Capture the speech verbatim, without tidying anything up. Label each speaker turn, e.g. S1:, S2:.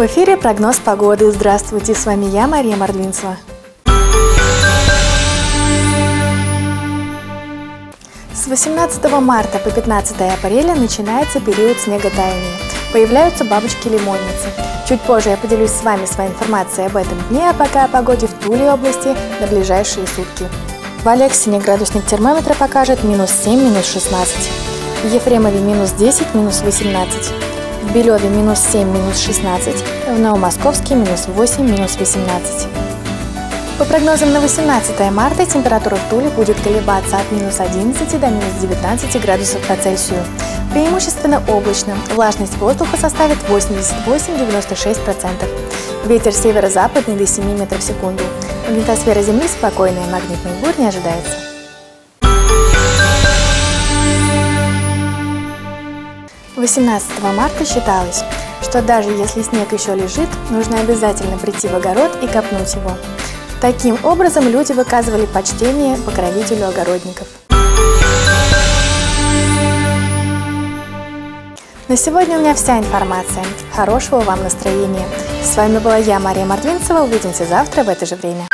S1: В эфире прогноз погоды. Здравствуйте, с вами я, Мария Мордвинцева. С восемнадцатого марта по пятнадцатое апреля начинается период снеготаяния. Появляются бабочки-лимонницы. Чуть позже я поделюсь с вами своей информацией об этом дне, а пока о погоде в Туле области на ближайшие сутки. В Алексине градусник термометра покажет минус семь, минус шестнадцать. В Ефремове минус десять, минус восемнадцать. В Белеве минус семь, минус шестнадцать. В Новомосковске минус восемь, минус восемнадцать. По прогнозам на восемнадцатое марта температура в Туле будет колебаться от минус одиннадцати до минус девятнадцати градусов по Цельсию. Преимущественно облачно. Влажность воздуха составит восемьдесят восемь — девяносто шесть процентов. Ветер северо-западный до семи метров в секунду. Магнитосфера Земли спокойная, магнитных бурь не ожидается. восемнадцатого марта считалось, что даже если снег еще лежит, нужно обязательно прийти в огород и копнуть его. Таким образом люди выказывали почтение покровителю огородников. На сегодня у меня вся информация. Хорошего вам настроения. С вами была я, Мария Мордвинцева. Увидимся завтра в это же время.